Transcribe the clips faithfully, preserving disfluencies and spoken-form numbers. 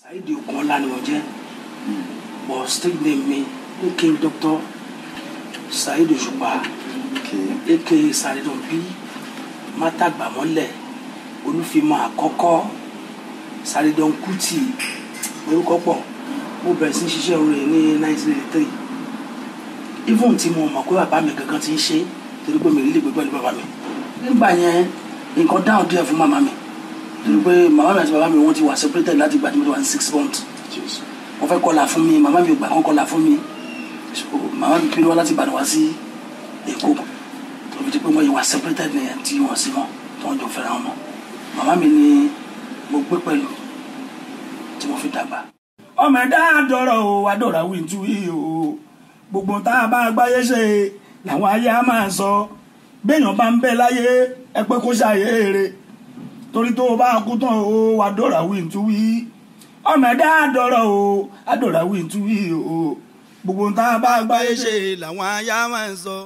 Saheed Ogunọlá ni mo jẹ́ but stage name mi ní King Doctor Saheed Òṣùpá aka Saheedon B Mátàgbàmọ́lẹ̀ Olúfimọ́ àkọ́kọ́ Saheedon Kuti orúkọ pọ̀ mo bẹ̀rẹ̀ sí ṣiṣẹ́ orin ní nineteen eighty-three even tí mo mọ̀ pé bàbá mi gangan ti ń ṣe torí pé mi rí lè gbé pẹ̀lú bàbá mi nígbà yẹn nǹkan dáhùn díẹ̀ fún màmá mi torí pé màmá mi àti bàbá mi wọ́n ti wà separated láti ìgbà tí mo ti wà ní six months wọ́n fẹ́ kọ́lá fún mi màmá mi ò gbà kán kọ́lá fún mi màmá mi pinnu wá láti Ìbàdàn wá sí Èkó tó fi di pé wọ́n yìí wà separated nìyẹn tí wọ́n sí wọn tí wọ́n jọ fẹ́ra wọn mọ́ màmá mi ni mo gbé pẹ̀lú tí mo fi dàgbà. ọmọ ẹ̀dá àdọ̀rọ̀ o àdọ̀rọ̀ àwọn ìtú yìí o gbogbo tá a bá gbáyé ṣe làwọn ayé á máa sọ béèyàn bá ń bẹ láyé ẹ pé kó ṣàyè èrè torí tó o bá kú tán o àdọ̀rọ̀ àwọn ìtú yìí ọmọ ẹ̀dá àdọ̀rọ̀ o àdọ̀rọ̀ àwọn ìtú yìí o gbogbo tá a bá gbáyé ṣe làwọn ayé á máa sọ.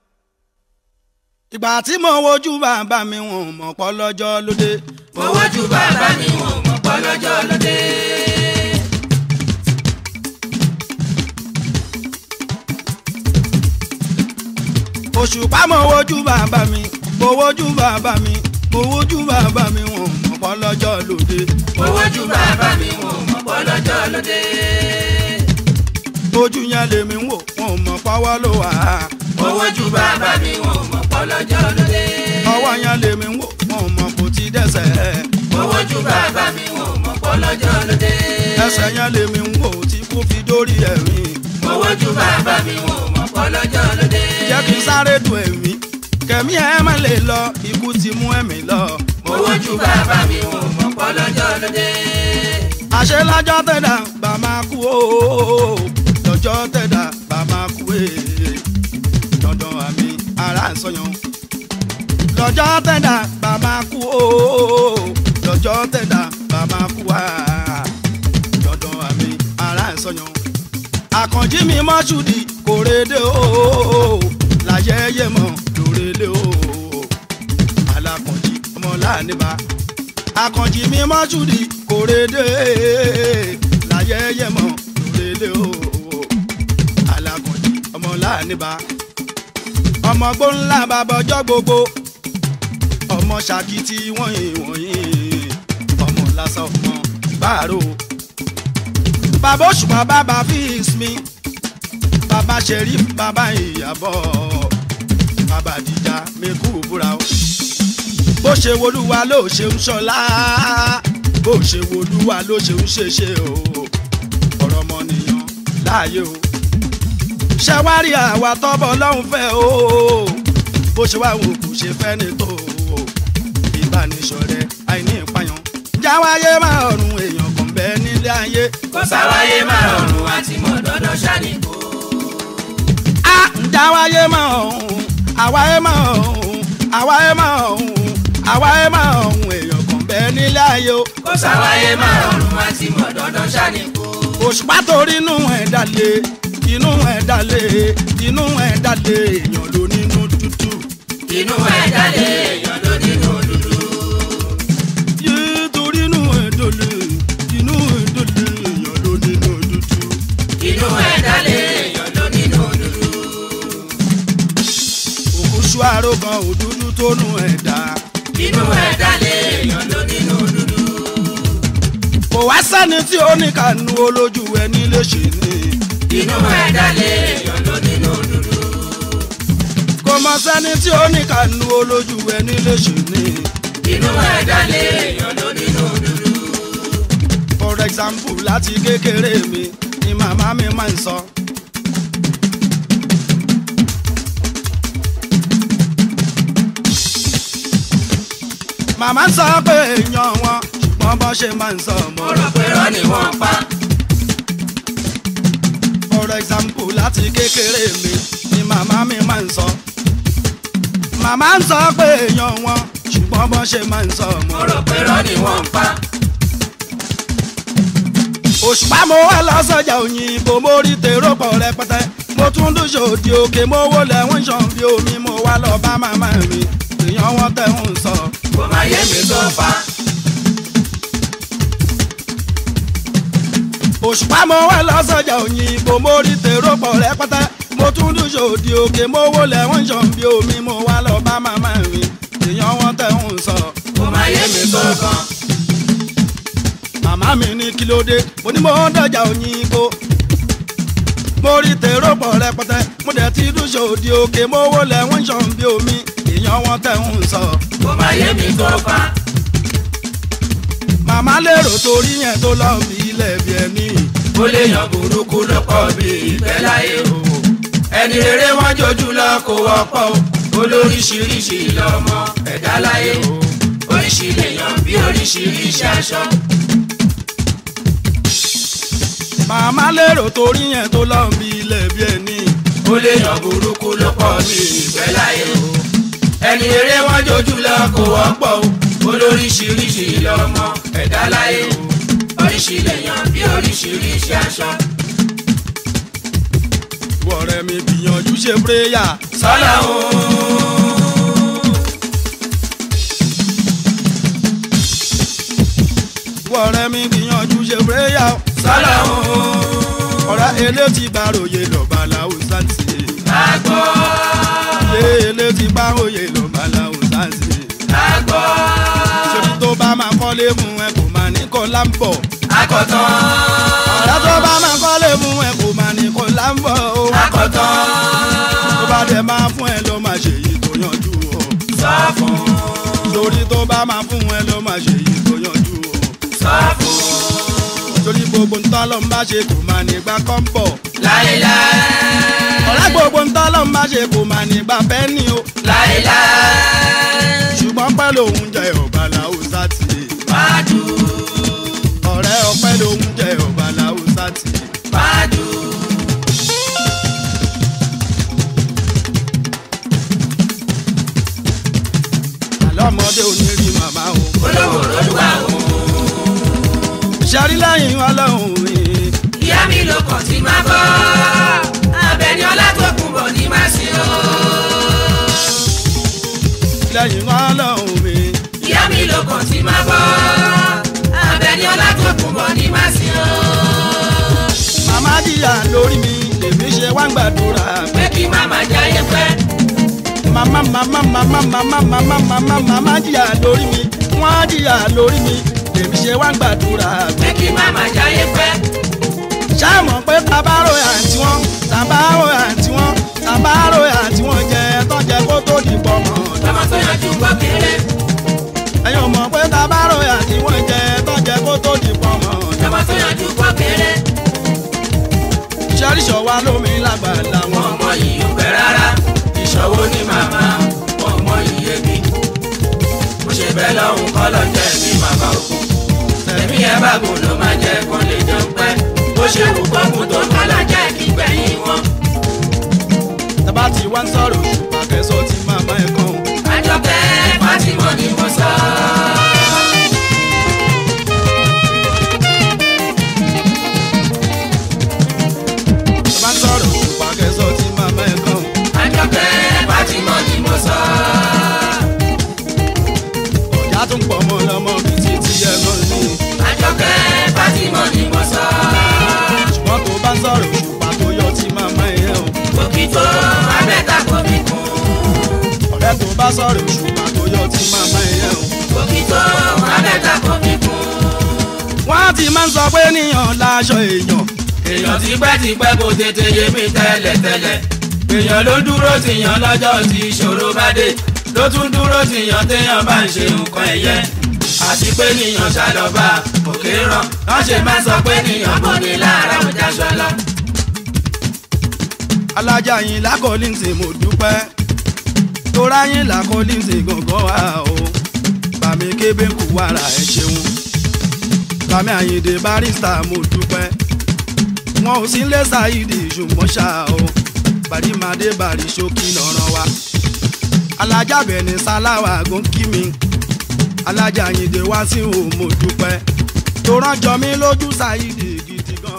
ìgbà tí mo wojú bàbá mi wọn mọ̀ pọ́ lọ́jọ́ lóde. mo wojú bàbá mi wọn mọ̀ pọ́ lọ́jọ́ lóde. Òṣùpá mo wojú bàbá mi mo wojú bàbá mi mo wojú bàbá mi wọn mọ̀ pọ́ lọ́jọ́ lóde. mo wojú bàbá mi wọn mọ̀ pọ́ lọ́jọ́ lóde. ojú yẹn lèmi ń wò wọn mọ̀ pọ́wọ́ ló wà. mo wojú bàbá mi wọn mọ̀ pọ́ lọ́jọ́ lóde. ọwọ́ yẹn lèmi ń wò wọn mọ̀ kò ti dẹ́sẹ̀. mo wojú bàbá mi wọn mọ̀ pọ́ lọ́jọ́ lóde. ẹsẹ̀ yẹn lèmi ń wò tí kò fi dórí ẹ̀rín. mo wojú bàbá mi wọn mọ̀ pọ́ lọ́jọ́ lóde. jẹ́ kí n sáré du ẹ̀mí kẹ̀mí ẹ̀ má lè lọ ikú ti mú ẹ̀mí lọ. mo wojú bàbá mi wọn mọ̀ pọ́ lọ́jọ́ lóde. àṣẹ lọ́jọ́ tẹ̀dá bá máa kú o lọ́jọ́ tẹ̀dá bá máa kú e dandan àmì ara ń sọyàn. lọ́jọ́ tẹ̀dá bá máa kú o lọ́jọ́ tẹ̀dá bá máa kú wa dandan àmì ara ń sọyàn. àkànjí mi mọ́ṣúdì kò rédè o láyẹyẹ mọ́ lórèlé o alákànjí ọmọ láàánibà. àkànjí mi mọ́ṣúdì kò rédè láyẹyẹ mọ́ lórèlé o alákànjí ọmọ láàánibà. ọmọ gbóńlá bàbá ọjọ́ gbogbo ọmọ ṣàkìtì wọ̀nyí wọ̀nyí ọmọ lásán ọmọ báàrò. bàbá Òṣùpá bàbá fíìs mi bàbá Sheriff bàbá Ìyábọ̀ bàbá Dìjà mẹ́kù búra o. bó ṣe wolúwa ló ṣe ń ṣọlá bó ṣe wolúwa ló ṣe ń ṣeṣe o ọ̀rọ̀ ọmọnìyàn láàyè o. ṣẹwárí àwa tọ́bọ̀ lọ́hùn fẹ́ o bó ṣe wá wò kò ṣe fẹ́ ní tó o ìbánisọ̀rẹ́ àìní ìpayàn jáwáyé máa ọ̀run èèyàn kan bẹ́ẹ̀ nílé ayé. kò sáwáyé máa ọ̀run àti mọ̀ dọ́dọ̀ ṣàníkó. a ń jáwáyé máa ọ̀hún àwáyé máa ọ̀hún àwáyé máa ọ̀hún àwáyé máa ọ̀hún èèyàn kan bẹ́ẹ̀ nílé ayé o. kò sáwáyé máa ọ̀run àti mọ̀ dọ́dọ̀ ṣàníkó. Òṣùpá torí inú ẹ̀ dalẹ̀ inú ẹ̀ dalẹ̀ inú ẹ̀ dalẹ̀ èèyàn ló nínú tútù. inú ẹ̀ dalẹ̀ èèyàn ló nínú dúdú. yé torí inú ẹ̀ dalẹ̀ inú ẹ̀ dalẹ̀ èèyàn ló nínú tútù. inú ẹ̀ dalẹ̀ èèyàn ló nínú dúdú. òkúṣu àrògàn òdúdú tó nù ẹ̀ dá. inú ẹ̀ dalẹ̀ èèyàn ló nínú dúdú. kò wá sẹ́ni tí ó ní kànú olójú ẹni lè ṣe ní. inú ẹ̀ dalẹ̀ èèyàn ló nínú dúdú. kò mọ sẹ́ni tí ó ní kànú olójú ẹni lè ṣe ní. inú ẹ̀ dalẹ̀ èèyàn ló nínú dúdú. for example láti kékeré mi ni màmá mi máa ń sọ. màmá sọ pé èèyàn wọn ṣùgbọ́n bọ́ ṣe máa ń sọ mo rò pé rọ́ ni wọ́n pa. for example láti kékeré mi ni màmá mi máa ń sọ. màmá ń sọ pé èèyàn wọn ṣùgbọ́n bọ́ ṣe máa ń sọ mo rò pé rọ́ ni wọ́n pa. Òṣùpá mo wá lọ sọ́jà Òyìnbó mo rí tèrò pọ̀ rẹpẹtẹ mo tún dún ṣòdì òkè mo wó lẹ́wọ̀n ṣàn bí omi mo wá lọ bá màmá mi èèyàn wọn tẹ̀ ń sọ. kò má yé mi tó fa. òṣùpá mo wá lọ́sọ̀jà òyìnbó mo rí tèrò pọ̀ rẹpẹtẹ mo tún dùn sòdì òkè mo wó lẹ́wọ̀n ṣàn bí omi mo wá lọ bá màmá mi èèyàn wọn tẹ̀ ń sọ. kò máa yé mi tó kàn. màmá mi ní kí ló dé mo ní mo dọ̀jà òyìnbó mo rí tèrò pọ̀ rẹpẹtẹ mo dẹ̀ ti dùn sòdì òkè mo wó lẹ́wọ̀n ṣàn bí omi èèyàn wọn tẹ̀ ń sọ. kò máa yé mi tó kàn. màmá lérò torí yẹn tó lọ bí ilẹ̀ bí ẹni. ó lè yan burúkú lọ́pọ̀ bí ìfẹ́ láyé o. ẹni rere wọ́n jojú lọ kó wọ́pọ̀ o. olóríṣiríṣi lọ́mọ ẹ̀dá láyé o. oríṣi lèèyàn bí oríṣiríṣi aṣọ. màmá lérò torí yẹn tó lọ bí ilẹ̀ bí ẹni. ó lè yan burúkú lọ́pọ̀ bí ìfẹ́ láyé o. ẹni rere wọ́n jojú lọ kó wọ́pọ̀ o. olóríṣiríṣi lọ́mọ ẹ̀dá láyé o. oríṣi lèèyàn bí oríṣiríṣi aṣọ. wọ̀rẹ́ mi gbìyànjú ṣe pírẹ́yà. sọ́lá o. wọ̀rẹ́ mi gbìyànjú ṣe pírẹ́yà. sọ́lá o. ọ̀rẹ́ elétí gbàròyè lọ́ba làwùsá ti. àgbọ̀. ṣé elétí gbàròyè lọ́ba làwùsá ti. àgbọ̀. ṣòrí tó bá máa kọ́lé fún ẹ kò máa ní kọ́ láǹbọ̀. àkọ́tán. ọ̀rẹ́ tó bá máa kọ́lé fún ẹ kò máa ní kọ́ láǹbọ̀. àkọ́tán. tó bá dẹ̀ máa fún ẹ ló máa ṣe èyí tó yanjú o. sọ fún. torí tó bá máa fún ẹ ló máa ṣe èyí tó yanjú o. sọ fún. torí gbogbo ntọ́ ló ń bá ṣe kò máa ní gbà kọ́ńpọ̀. láéláé. ọ̀rẹ́ gbogbo ntọ́ ló ń bá ṣe kò máa ní gbà pẹ́ẹ́nì o. láéláé. ṣùgbọ́n pẹ́ lòun jẹ ọ̀bà làwùsá ti. pàdù. ọ̀rẹ́ ọpẹ́ lòun jẹ ọ̀bà làwùsá ti. pàdù. àlọ́mọdé ò ní rí màmá o. olówó lolúwa o. ṣẹ́rí lẹ́yìn ọlọ́run mi. ìyá mi ló kàn tí máa bọ́. Àbẹ̀ní Ọlátòkunbọ̀ ní máa ṣe o. lẹ́yìn ọlọ́run mi. ìyá mi ló kàn tí máa bọ́. Àbẹ̀ní Ọlátòkunbọ̀ ní máa ṣe o. màmá jìyà lórí mi èmi ṣe wá ń gbàdúrà. pé kí màmá jáyé pẹ́. màmá màmá màmá màmá màmá màmá màmá jìyà lórí mi wọ́n á jìyà lórí mi èmi ṣe wá ń gbàdúrà. pé kí màmá jáyé pẹ́. ṣáàmọ̀ pé tabaro àǹtí wọn tabaro àǹtí wọn tabaro àǹtí wọn jẹ tọ́jẹ kó tó di pọ̀mọ́. lọ́mọ tó yanjú gbọ́ kéré. ẹ̀yin ò mọ̀ pé tabaro àǹtí wọn jẹ tọ́jẹ kó tó di pọ̀mọ́. lọ́mọ tó yanjú gbọ́ kéré. ṣẹ́ríṣọ́ wa lómi lágbàlá wọn wọn. ọmọ yìí ò pẹ́ rárá. ìṣòwò ní màmá wọn ọmọ yìí ebi. mo ṣe bẹ́ẹ̀ lọ́hùn kọ́ lọ́jọ́ ẹ̀mí màmá òkú. ẹ̀mí ẹ̀ bá gùn ló máa jẹ́ kó lè jẹun pẹ́. bó ṣe wù kókun tó kọ́ lọ́jọ́ ẹ̀kí gbẹ̀yìn wọn. tábà tí wá ń sọ̀rọ̀ òṣùpá kẹsọ̀ tí màmá ẹ̀ kàn. Àjọkẹ́ Fátímọ̀ ni mo sọ. tábà ń sọ̀rọ̀ òṣùpá kẹsọ̀ tí màmá ẹ̀ kàn. Àjọkẹ́ Fátímọ̀ ni mo sọ. ọ̀já tún pọ̀ mọ́ lọ́mọ bíi títí ẹ̀ náà ní. Àjọkẹ́ Fátímọ̀ ni mo sọ. ṣùgbọ́n tó bá ń sọ̀rọ̀ òṣùpá tó yọ tí màmá ẹ̀ hàn. Òkìtó abẹ́ta kò fi kún. ọ̀rẹ́ tó bá sọ̀rọ̀ òṣùpá tó yọ tí màmá ẹ̀ hàn. Òkìtó abẹ́ta kò fi kún. wọ́n ti máa ń sọ pé níyàn láṣọ èèyàn. èèyàn tipẹ́tipẹ́ kò tètè yé mi tẹ́lẹ̀tẹ́lẹ̀. èèyàn ló dúró tìyàn lọ́jọ́ tí ìṣòro bá dé. ló tún dúró tìyàn téèyàn bá ń ṣe nǹkan ẹ̀yẹ. àti pé níyàn ṣàlọ́ba òkè ràn. wọ́n ṣe máa ń sọ pé níyàn bò ní lára ọjà ṣọlá. alájà yín lákọ̀ọ́lìǹsì mo dúpẹ́ tóra yín lákọ̀ọ́lìǹsì gangan wà o bàmí kébé kú wàrà ẹ ṣeun bàmí àyìndé barista mo dúpẹ́ wọn ò sí lé ṣáìdì ṣùgbọ́n ṣá o bàrímàdé bàrí ṣókí lọ́rọ̀ wa alájà bẹ̀ni sáláwà gòkì mi alájà àyìndé wá sí o mo dúpẹ́ tó ránjọ mi lójú ṣáìdì gidi gan.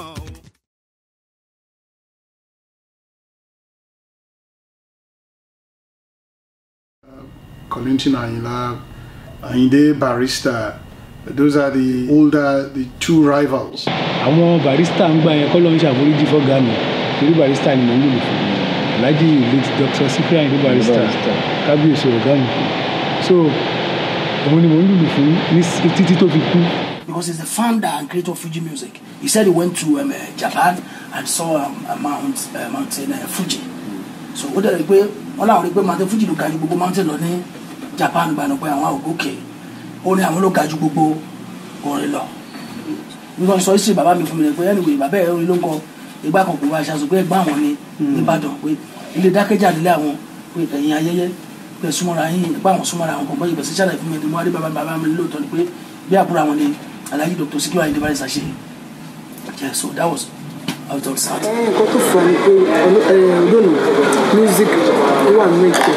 Kollington Ayinla, Ayinde Barrister, Those are the older, the two rivals. Àwọn barista ń gbà yẹn kọ́ ló ń ṣàforíjì fọ́gá mi torí barista ni mò ń lò fún Alhaji late Doctor Sikiru Ayinde Barrister kábíyèsí ọ̀gá mi so òun ni mò ń lò fún ní títí tó fi kú. Because he's the founder and creator of Fuji music. He said he went to um, uh, Japan and saw um, a mount, uh, mountain uh, Fuji. So what did we? All our people mountain Fuji look at you mountain on Japan, but no way okay. Only I'm look at you go or a law. We don't so see Baba me from the anyway. Baba only look up a back of the as a great bound on the battle. We in the dark age at the level with the Yaye, the Sumara, the Bama Sumara, but the channel from the Mari Baba Baba Loot on the way. They are brown and Alhaji Doctor Sikiru Ayinde Barrister ṣe. Yeah, so that was out of sad. Eh, nǹkan tó fà ní pé ọdún music wà ní ètò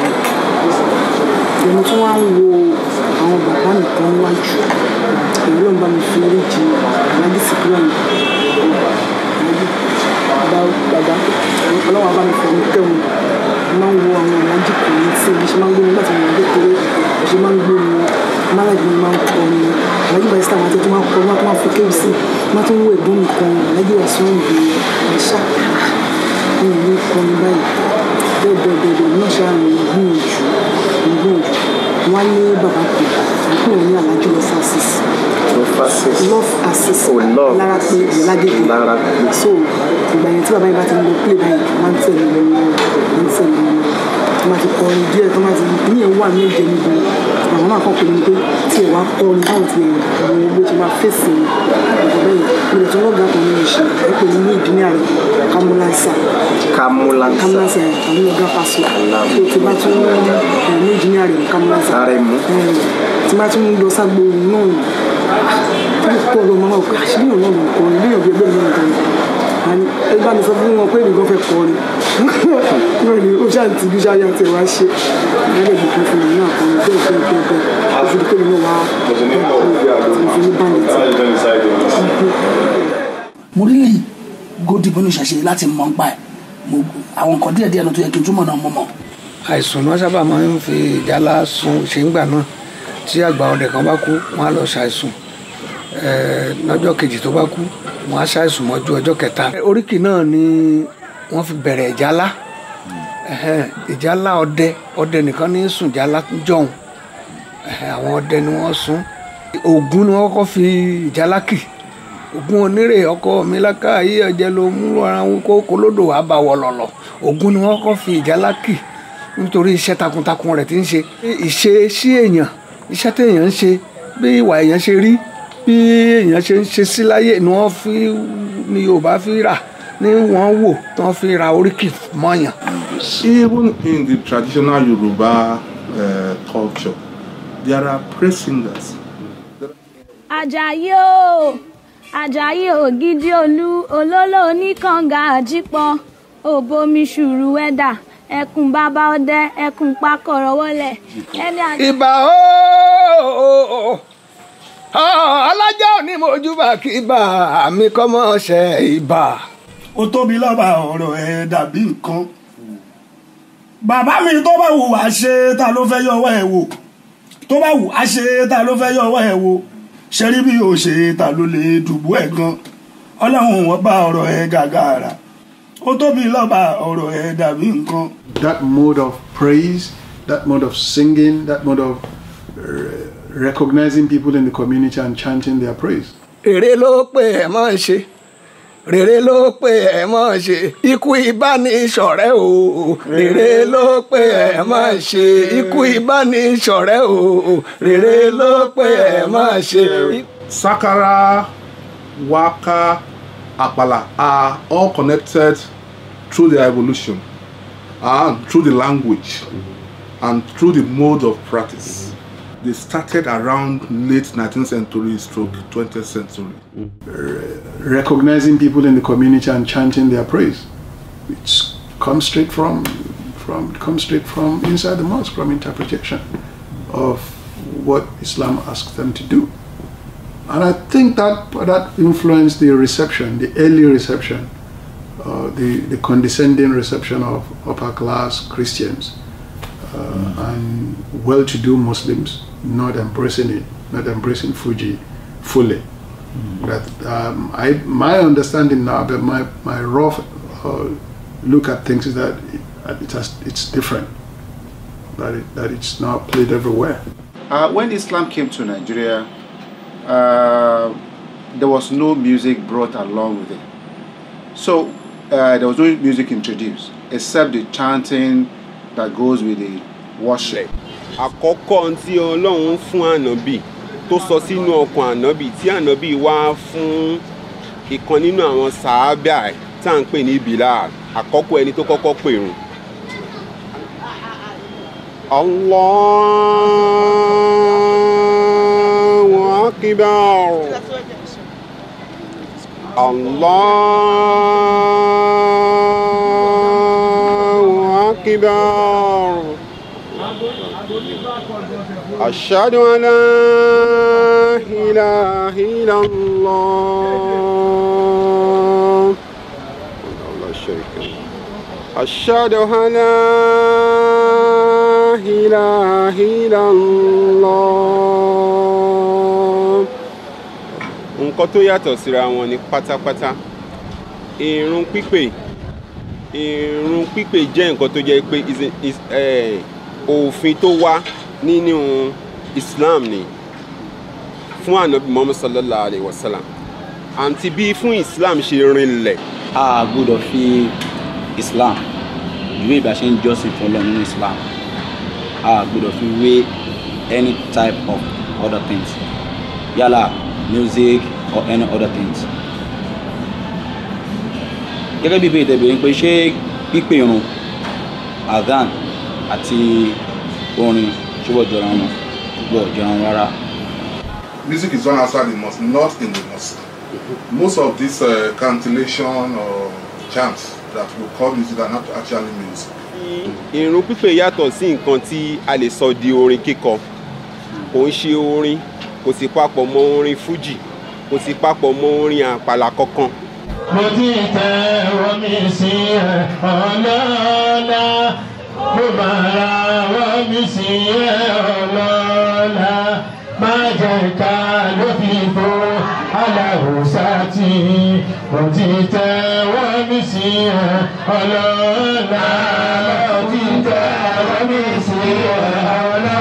ẹni tí wọ́n ń wo àwọn bàbá nìkan níwájú èyí ló ń bá mi fi eré jì Alhaji Sikiru Ayinde bàbá bàbá ọlọ́wọ́ bá mi fọ̀ ní kẹ́wọ̀n máa ń wo àwọn Alhaji kò ní sí ibi ṣe máa ń gbé wọn láti wọn kékeré ṣe máa ń gbé wọn management máa ń kọ ní Alhaji Barrister àwọn àti tó máa ń kọ wọn tó máa fi kéwì sí wọn tó ń wo ẹ̀gbọ́n nìkan Alhaji Wasiu Ayinde ẹ̀ṣá wọn ò ní kọ ní báyìí bẹ́ẹ̀ bẹ́ẹ̀ bẹ́ẹ̀ bẹ́ẹ̀ náà ṣáà ní gbìyànjú gbìyànjú wọn ní bàbá pè àkókò ní Alhaji Love Assist Love Assist lára pé ìlágége so ìgbà yẹn tí bàbá yẹn bá ti ń lo play báyìí máa ń tẹ̀lé lọ́wọ́ máa ń tẹ̀lé lọ́wọ́ tó máa ti kọrin díẹ̀ tó máa ti ní ẹ̀ wà ní ẹ̀jẹ̀ níbi àwọn náà kàn pé ní pé tí ẹ̀ wá kọ́ ni báwọn ti àwọn owó ti máa fèsì ọ̀gọ̀ bẹ́ẹ̀ ilẹ̀ tó lọ́gàá kan ní ìṣe ẹ̀ pé ní ìdílé àrẹ Kamulansa Kamulansa Kamulansa àwọn ọ̀gá paṣọ tó ti bá tún ní ìdílé àrẹ Kamulansa tí bá tún lọ ságbó náà tó pọ̀ lọ máa wọ́n àṣírí òun náà lọ kọrin bí ọ̀gbẹ́ bẹ́ẹ̀ náà tán ẹ bá mi sọ fún wọn pé nìkan fẹ́ kọrin náà ni ó ṣáà ti bí ṣáà ti wá ṣe ẹgbẹ́ ìbùkún fún mi náà kan bẹ́ẹ̀ bẹ́ẹ̀ bẹ́ẹ̀ bẹ́ẹ̀ ó fi pé mi náà wá fi ní báyìí tí. mo rí lè gòdì bínú ṣàṣe láti mọ ń pa ẹ àwọn nǹkan díẹ̀ díẹ̀ tó yẹ kí n túmọ̀ náà mọ̀ mọ̀. àìsàn náà sábà máa ń fi ìjálá sun ṣe ń gbà náà tí àgbà ọdẹ kan bá kú wọn á lọ ṣàìsùn lọ́jọ́ kejì tó bá kú wọn á ṣàìsùn mọ́jú ọjọ́ kẹta. oríkì náà ni wọ́n fi bẹ̀rẹ̀ ìjálá ìjálá ọdẹ ọdẹ nìkan ní sùn ìjálá jọ̀hún àwọn ọdẹ ni wọ́n sùn. Ògún ni wọ́n kọ́ fi ìjálá kì Ògún onírè ọkọ mi láká ayé ọjẹ ló mú ara wọn kó kolódò wàá bá wọ lọ̀lọ̀ Ògún ni wọ́n kọ́ fi ìjálá kì nítorí iṣẹ́ takuntakun rẹ̀ ti ń ṣe ìṣe sí èèyàn iṣẹ́ téèyàn ń ṣe bí ìwà èèyàn ṣe rí bí èèyàn ṣe ń ṣe sí láyé ni wọ́n fi ní Yorùbá fi rà ní wọ́n wò tí wọ́n fi ra oríkì mọ́yàn. Even in the traditional Yoruba uh, culture, there are praise singers. Àjàyí o Àjàyí Ògidì Olú olólò oníkànga àjípọn òbomi ṣùrù ẹ̀dà ẹkùn bàbá ọdẹ ẹkùn pakọrọ wọlé ẹni àjẹ. ìbà ooo alájà òní mojúbà kí ibà mi kọ́ mọ́ ṣe ìbà. ó tóbi lọ́ba ọ̀rọ̀ ẹ̀ dàbí nǹkan bàbá mi tó bá wù wá ṣe ta ló fẹ́ yọwọ́ ẹ̀ wò tó bá wù á ṣe ta ló fẹ́ yọwọ́ ẹ̀ wò ṣe rí bí o ṣe ta ló lè dùbú ẹ̀ gan ọlọ́run wọn bá ọ̀rọ̀ ẹ̀ gàgàrà. That mode of praise, that mode of singing, that mode of uh, recognizing people in the community and chanting their praise. Rere ló pé ẹ máa ṣe, rere ló pé ẹ máa ṣe, ikú ìbánisọ̀rẹ́ o. Rere ló pé ẹ máa ṣe, ikú ìbánisọ̀rẹ́ o. Rere ló pé ẹ máa ṣe. Sakara, Waka, Apala are all connected through their evolution and through the language and through the mode of practice. They started around late nineteenth century stroke twentieth century. Recognizing people in the community and chanting their praise. It comes straight from, from, comes straight from inside the mosque, from interpretation of what Islam asks them to do. And I think that that influenced the reception, the early reception, uh, the, the condescending reception of upper class Christians uh, and well-to-do Muslims not embracing it, not embracing Fuji fully. Mm-hmm. That um, I my understanding now, but my my rough uh, look at things is that it, it has it's different. That it, that it's not played everywhere. Uh, when Islam came to Nigeria, uh, there was no music brought along with it. So uh, there was no music introduced, except the chanting that goes with the worship. Àkọ́kọ́ tí Ọlọ́run fún Ànábì tó sọ sínú ọkàn Ànábì tí Ànábì wá fún ìkan nínú àwọn sàábà tá à ń pè ní Bilal, àkọ́kọ́ ẹni tó kọ́kọ́ pèrun. Allahu Akbar. Allahu Akbar. Ashhadu an la ilaha illallah. Ashhadu an la ilaha illallah. Nǹkan tó yàtọ̀ síra wọn ni pátápátá. Ìrun pípè ìrun pípè jẹ́ nǹkan tó jẹ́ pé òfin tó wá nínú Islam ni fún Ànábì Muhammad sallallahu alaihi wasallam. Àǹtí bí fún Islam ṣe rinlẹ̀. A gbọ́dọ̀ fi Islam ìwé ìbá ṣe ń jọ́sìn fún Ọlọ́run nínú Islam. A gbọ́dọ̀ fi wé any type of other things, yálà music or any other things. Gẹ́gẹ́ bí ìbéèrè tẹ̀bẹ̀rẹ̀ pé ṣé pípè irun adhan àti orin ṣùgbọ́n jọra wọn gbọ́ jọra wọn rárá. Music is done outside the mosque, not in the mosque. Most of this uh, cantillation or chants that we call music are not actually music. Ìrun pípè yàtọ̀ sí nǹkan tí a lè sọ di orin kíkọ. Kò ń ṣe orin, kò sì papọ̀ mọ́ orin fújì, kò sì papọ̀ mọ́ orin àpàlà kankan. Mo ti tẹ omi sí ẹ ọlọ́lá, mo máa ra omi sí ẹ ọlọ́lá, má jẹ́ ká ló fi fò aláwòsá tí. Mo ti tẹ omi sí ẹ ọlọ́lá, mo ti tẹ omi sí ẹ ọlọ́lá.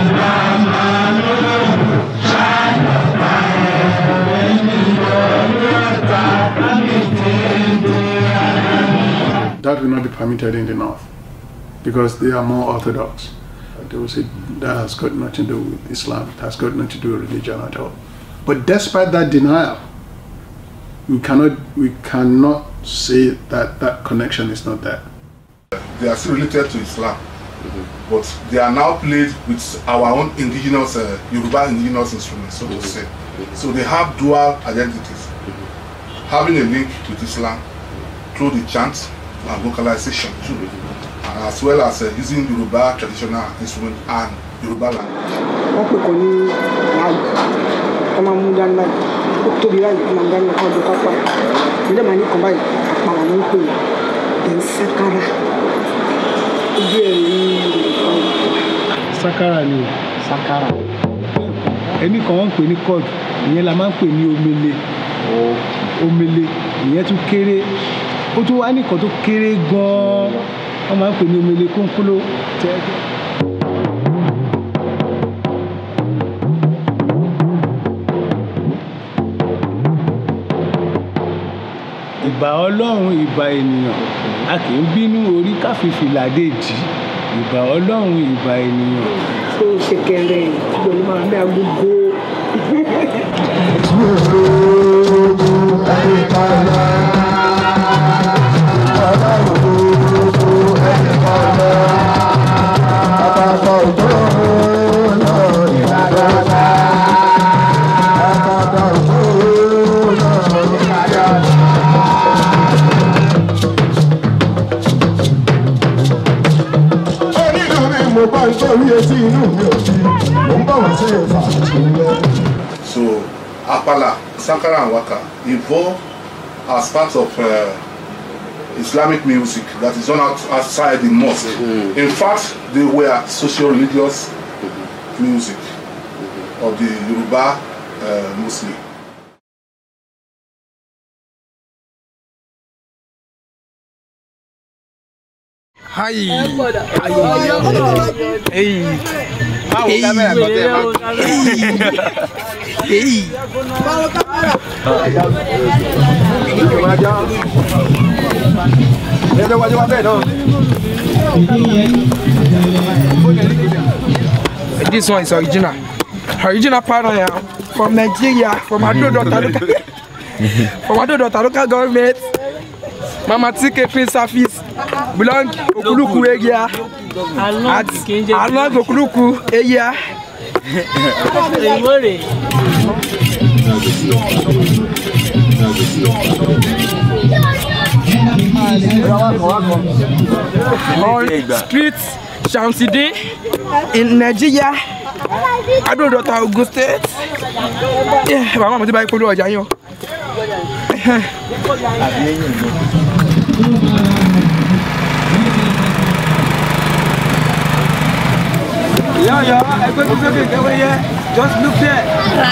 Amen. that will not be permitted in the north because they are more orthodox. They will say that has got nothing to do with Islam, it has got nothing to do with religion at all. But despite that denial, we cannot, we cannot say that that connection is not there. They are still related to Islam, mm-hmm. but they are now played with our own indigenous, uh, Yoruba indigenous instruments, so mm-hmm. to say. Mm-hmm. So they have dual identities, mm-hmm. having a link with Islam through the chant and vocalization too, mm-hmm. and as well as uh, using Yoruba traditional instrument and Yoruba language. Sakara ni sakara. Ẹni kan wọ́n ń pè ní chord, ìyẹn la máa ń pè ní omele. Omele, ìyẹn tún kéré. Ó tún wá nìkan tó kéré gan-an. Wọ́n máa ń pè ní omele kónkóló. Ìbà Ọlọ́run ìbà ènìyàn, a kì í bínú orí ká fi fìlà dé ìdí. Ìbà Ọlọ́run ìbà ènìyàn. Ṣé ìṣèkẹrẹ ìgbòho máa ń bẹ agogo? So, Apala, Sankara and Waka evolved as part of uh, Islamic music that is done out, outside the mosque. Mm-hmm. In fact, they were socio-religious mm-hmm. music mm-hmm. of the Yoruba uh, Muslim. Hi. Hey. Báwo kámẹ́rà kan tẹ́ máa. Hey. Báwo kámẹ́rà. Ẹ̀rọ wájú wá bẹ́ẹ̀ náà. This one is original. Original paranoia from Nigeria, from Adodota local, from Adodota local government. Mama T K Prince Service belong Okuluku area. At along Okuluku area. On street Shamsidi in Nigeria. Adodota Ogun State. Yeah, mama mo ti bá ipolo ọjà yín o. Yeah, yeah, I'm going to take it away here. Just look there.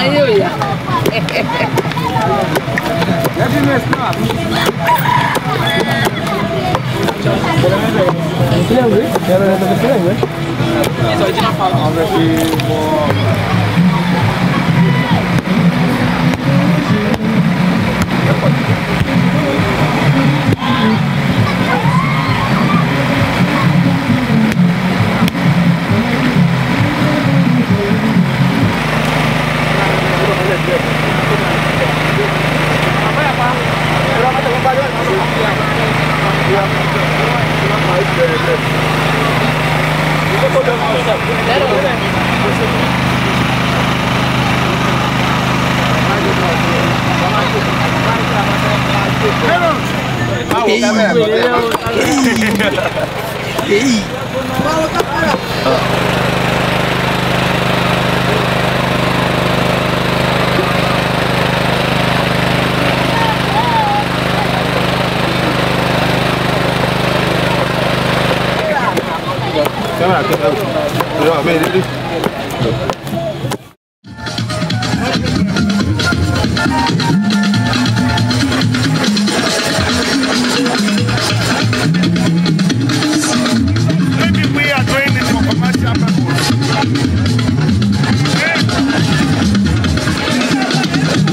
Let me snap. It's original power.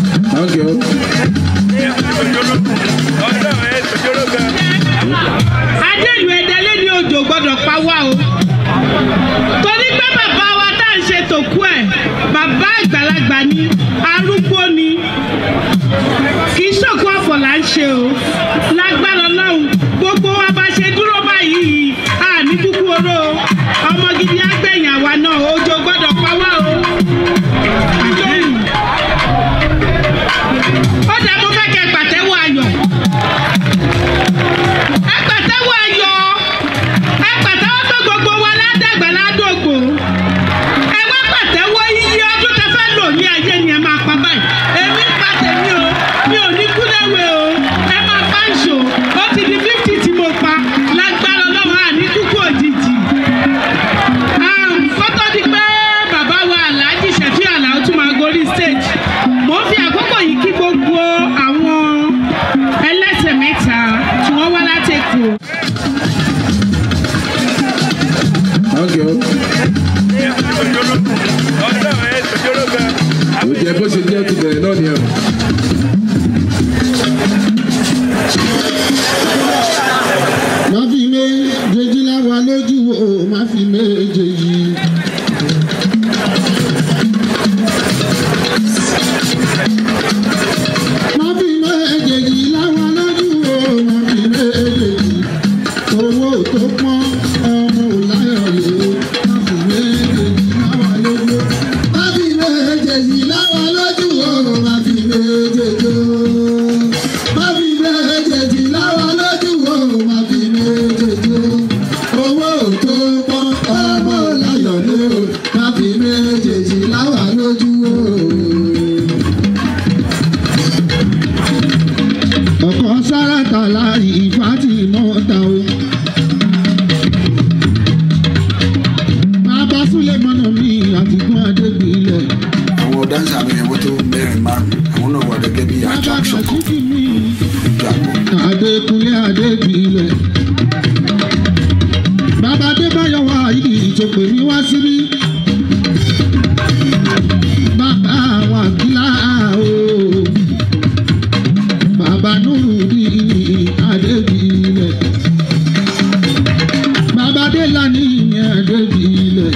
Okay. dé ìlú Ẹdẹ lé ní òjò gbọ́dọ̀ pa wá o torí pé bàbá wa tá à ń ṣe tòkú ẹ̀ bàbá àgbàlagbà ni arúgbó ni kì í ṣòkú ọ̀fọ̀ là ń ṣe o lágbára Ọlọ́run gbogbo wa bá ṣe dúró báyìí àní kúkú oró ọmọ gidi àgbẹ̀yìn àwa náà òjò gbọ́dọ̀ pa wá o. ó dà mo fẹ́ kẹ́ pàtẹ́wọ́ ayọ̀ ẹ pàtẹ́wọ́ ayọ̀ ẹ pàtẹ́wọ́ pé gbogbo wa ládàgbà ládògbò ẹ wá pàtẹ́wọ́ iye ọdún tẹ fẹ́ lò ní ayé ni ẹ máa pa báyìí èmi ń pa tèmi o mi ò ní kú léwe o ẹ máa bá ń ṣò ó ti di fifty tí mo pa lágbára Ọlọ́run àní kúkú òjijì. fọ́tò di pé bàbá wa Alhaji Ṣẹ̀fí Àlàó tún máa gorí stage mo ń fi àkókò yìí kí gbogbo àwọn ẹlẹ́sẹ̀ mẹ́ta tí wọ́n wá láti Èkó. ó jẹ bó ṣe jẹ́ ti bẹ̀rẹ̀ náà nìyẹn. má fi méjèèjì láwa lójú o má fi méjèèjì. má fi méjèèjì láwa lójú o má fi méjèèjì. owó tó pọ́n ọmọ ò láyọ̀ lé má fi méjèèjì láwa lójú o. má fi méjèèjì láwa lójú o má fi méjèèjì o. má fi méjèèjì láwa lójú o má fi méjèèjì o. owó tó pọ́n ọmọ ò láyọ̀ lé má fi méjèèjì láwa lójú o. ọkọ̀ Sáràtà láì ìfàtì mọ́ta o. bàbá Súlẹ̀mọ́nà mi àtìkún Adégbìlẹ̀. àwọn dáńsà mi ẹ̀wọ́ tó mẹ́rin márùn-ún àwọn náà wà gẹ́gẹ́ bí attraction kan. Adékúnlé Adégbìlẹ̀. bàbá Adébáyọ̀ wá ìdí ìjọpẹ̀ mi wá síbí. bàbá wa gíla o. bàbá Nurudeen Adégbìlẹ̀. bàbá Délání Adégbìlẹ̀.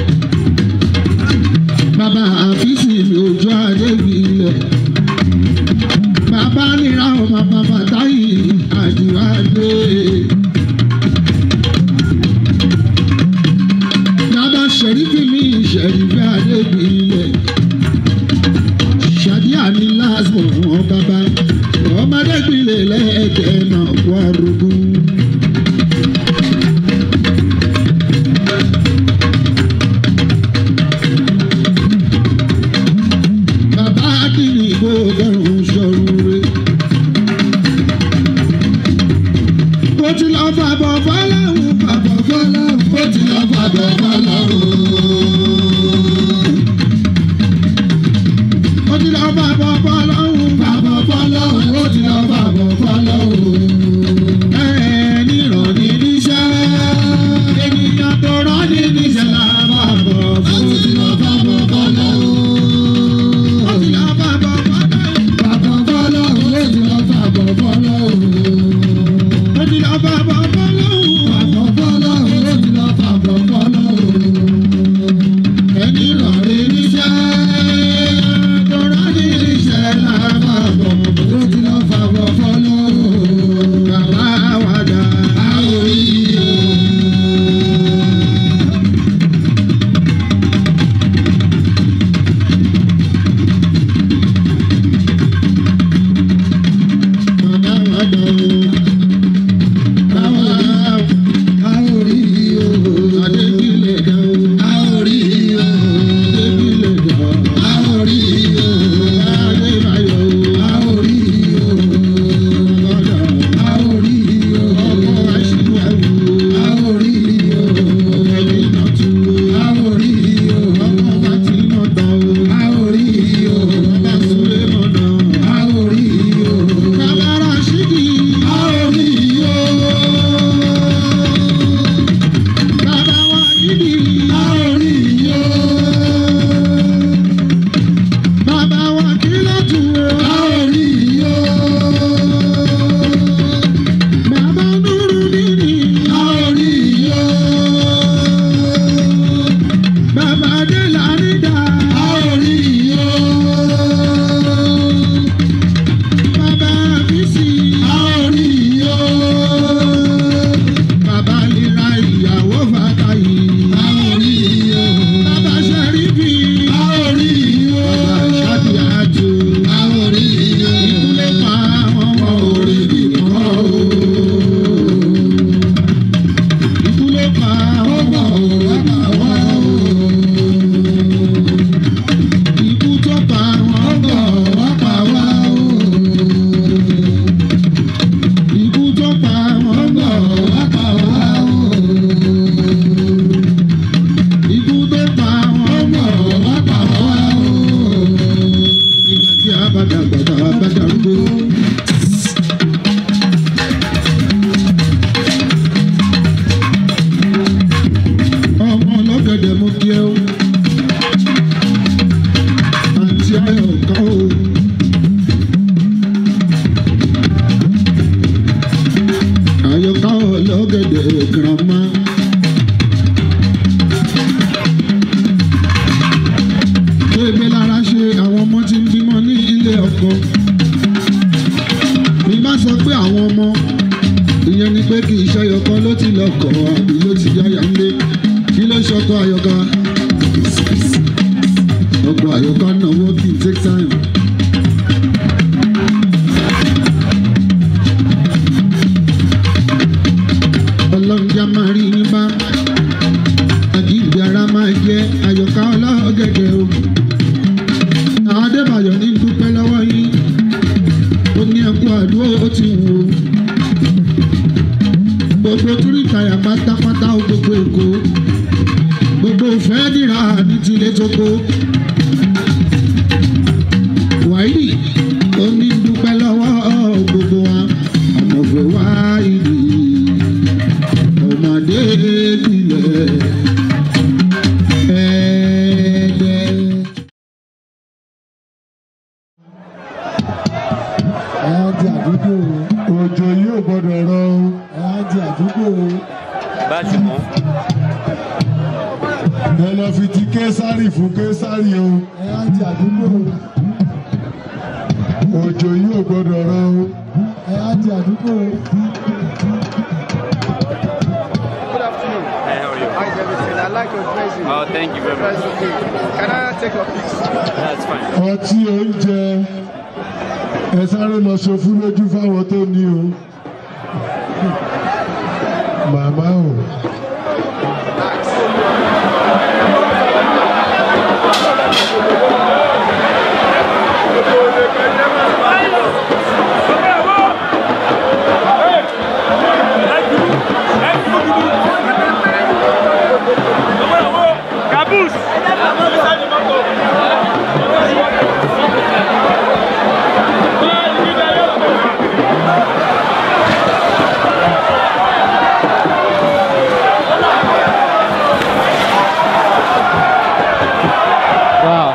bàbá Àfíìsì Òjó Adégbìlẹ̀. bàbá nira o bàbá Fàtáyì Àjùwádé. bàbá Ṣẹ̀rífì mi Ṣẹ̀rífì Adégbìlẹ̀. Ṣàdíà ní lásìkò wọn bàbá ọmọdé gbìlẹ̀ lẹ́ẹ̀kẹ́ náà wà rúgún. bàbá kìíní gbọ́dọ̀rùn sọ̀rùn rẹ̀. bó ti lọ fàbọ̀ fọláhùn fàbọ̀ fọláhùn bó ti lọ fàbọ̀ fọláhùn. bó ti lọ fàbọ̀ fọláhùn fàbọ̀ fọláhùn bó ti lọ fàbọ̀ fọláhùn. ẹni ràn ní níṣẹ́ ènìyàn tó rán ní níṣẹ́ là máa bọ̀ fún. bó ti lọ fàbọ̀ fọláhùn. bó ti lọ fàbọ̀ fọláhùn fàbọ̀ fọláhùn bó ti lọ fàbọ̀ fọláhùn. bó ti lọ fàbọ̀ fọláhùn fàbọ̀ fọláhùn bó ti lọ fàbọ̀ fọláhùn. ẹni ràn ní níṣẹ́ tó rán ní níṣẹ́ là máa bọ̀ bó ti lọ fàbọ̀ fọláhùn. bàbá wa dà àwọn yìí o. bàbá wa dà o. bàbá ọlọ́gẹ̀dẹ̀ girama. Bébé lára ṣe àwọn ọmọ tí ń bímọ ní ilé ọkọ. Mi má sọ pé àwọn ọmọ ìyẹn ni pé kì í ṣe ayọ̀kọ́ ló ti lọ́kọ̀ àbí ló ti yáyà ńlé. Kí ló ṣọkọ àyọ̀ká? Ọkọ̀ àyọ̀ká náwó kì í take time. Ọlọ́njà máa rí yín bá àjíǹde ara máa jẹ́ àyọ̀ká ọlọ́gẹ̀dẹ̀ o. Àwọn Adébáyọ̀ ní dúpẹ́ lọ́wọ́ yín. Ó ní ẹkú àdúró ó ti wù ú. Gbogbo túrìkàyà pátápátá ó gbogbo Èkó. Gbogbo òfẹ́ dìrà ní tilé tókó. Wàyí ó ní dúpẹ́ lọ́wọ́ gbogbo wa. Àmọ̀fẹ́ wá ìdí. Ọmọdé ìbílẹ̀ ẹ̀ẹ́dẹ́. Ẹ̀yà di àdúgbò. Òjò yóò gbọ́dọ̀ rọ o. Ẹ̀yà di àdúgbò. Báàtì mọ́. Ẹ lọ fi ti Késárì fún Késárì o. Ẹ̀yà di àdúgbò. Òjò yóò gbọ́dọ̀ rọ o. Ẹ̀yà di àdúgbò. How is everything? I like your dressing. Oh, thank you very much. Okay. Can I take your picture? That's fine. Ọtí oúnjẹ ẹ sáré lọ ṣòfú lójú fáwọn tó ní o. Màmá o. Caboose! Wow.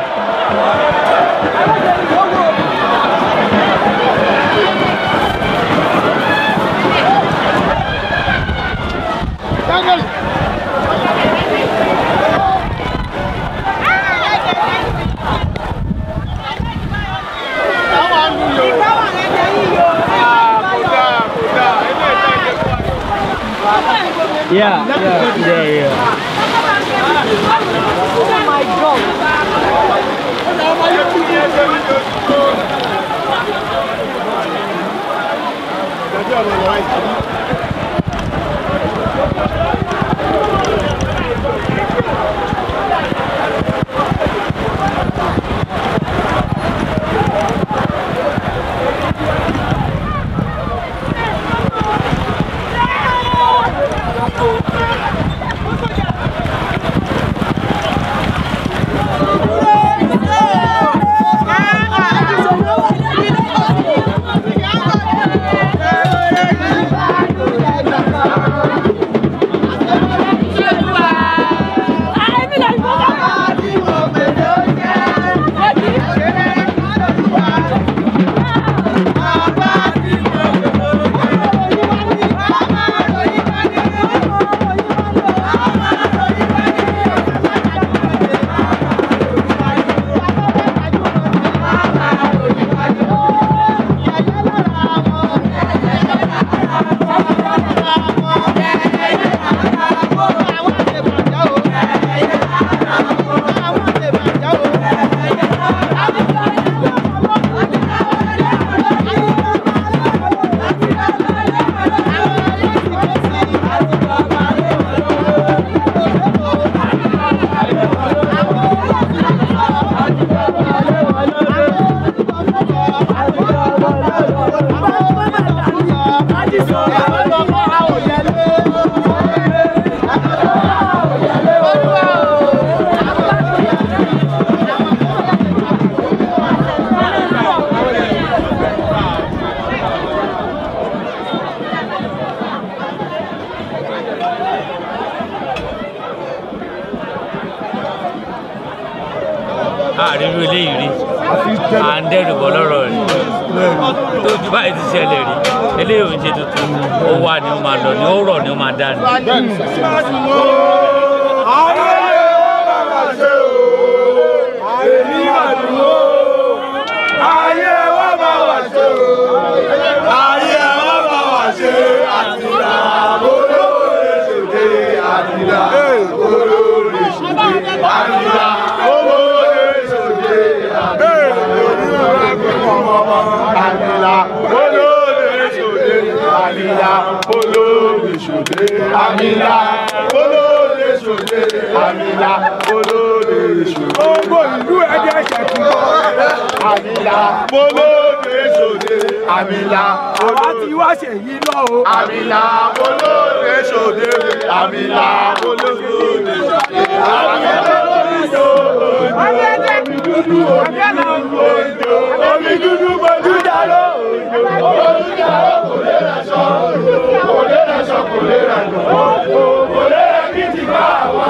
Yeah, yeah, yeah, yeah. Oh my God. àrírú eléyìí rí. à ń dẹ́rù bọ́ lọ́rọ̀ rẹ̀ tó ju báyìí ti ṣẹlẹ̀ rí eléyìí ò ń ṣe tuntun ó wà ní ó máa lọ ní ó rọ̀ ní ó máa dá ní. ayé wa bá wa ṣe o ayé wa bá wa ṣe àtìlá olóore ṣòde àtìlá olóore ṣòde àtìlá olóore ṣòde àtìlá olóore ṣòde àtìlá olóore ṣòde àtìlá olóore ṣòde àtìlá olóore ṣòde. gbogbo ìlú ẹ̀jẹ̀ ṣẹ̀kú àmìlà olóore ṣòde àmìlà àwa tí wá ṣe yí lọ o àmìlà olóore ṣòde àmìlà olóore ṣòde àmìlà olóore ṣòde omi dúdú omi dúdú òjò omi dúdú bójú jàró òjò bójú jàró kò lè rẹ̀ sọ kò lè rẹ̀ sọ kò lè rẹ̀ lọ kò lè rẹ̀ kí ti bá wa.